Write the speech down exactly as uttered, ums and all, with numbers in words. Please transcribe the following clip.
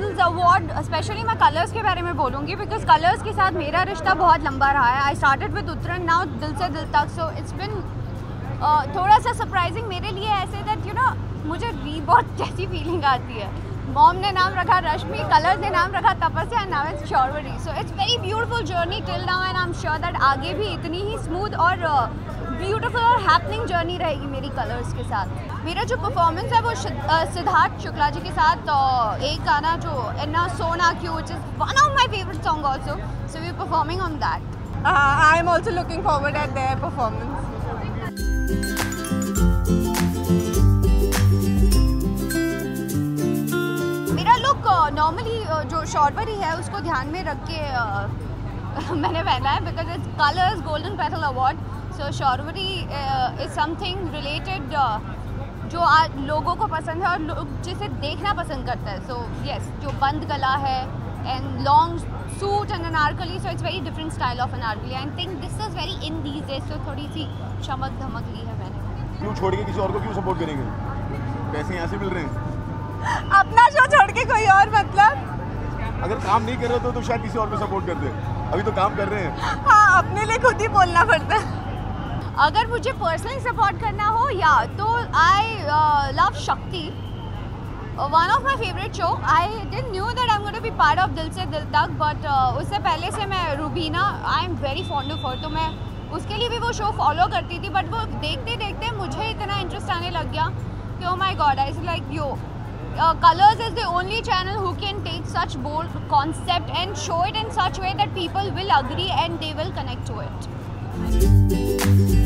दिल्स award specially मैं Colors के बारे में बोलूँगी बिकॉज कलर्स के साथ मेरा रिश्ता बहुत लंबा रहा है. I started with Uttarayan, now Dil Se Dil तक. सो इट्स बिन थोड़ा सा सरप्राइजिंग मेरे लिए ऐसे दैट यू नो मुझे रीबॉर्न जैसी फीलिंग आती है. मॉम ने नाम रखा रश्मि, कलर्स ने नाम रखा Tapasya, and now it's Shorvari. So it's very beautiful journey till now and I am sure that आगे भी इतनी ही स्मूथ और ब्यूटीफुल और हैपनिंग जर्नी रहेगी मेरी कलर्स के साथ. मेरा जो परफॉर्मेंस है वो सिद्धार्थ शुक्ला जी के साथ uh, एक गाना जो Inna Sona Kyon, which is one of my favourite song also. So we are performing on that. I am also looking forward at their performance. मेरा लुक नॉर्मली uh, जो शॉर्वरी है उसको ध्यान में रख के uh, मैंने पहना है because it's Colors golden petal award. So Shorvari is something related जो आज लोगों को पसंद है और लोग जिसे देखना पसंद करता है. सो यस, जो बंद गला है and long suit and Anarkali, so it's very different style of Anarkali. I think this is very in these days. तो थोड़ी सी चमक धमक ली है मैंने. क्यों छोड़ के किसी और को क्यों सपोर्ट करेंगे? पैसे यहाँ से मिल रहे हैं. अपना शो छोड़ के कोई और, मतलब अगर काम नहीं कर रहे तो, तो शायद किसी और को सपोर्ट कर दे. अभी तो काम कर रहे हैं. हाँ, अपने लिए खुद ही बोलना पड़ता है. अगर मुझे पर्सनली सपोर्ट करना हो या तो I love Shakti, one of my favourite show. I didn't knew that I am going to be part of Dil Se Dil Tak, but उससे पहले से मैं Rubina, I am very fond of her. तो मैं उसके लिए भी वो शो फॉलो करती थी, बट वो देखते देखते मुझे इतना इंटरेस्ट आने लग गया कि oh my god, I like yo Colors is the only channel who can take such bold concept and show it in such way that people will agree and they will connect to it.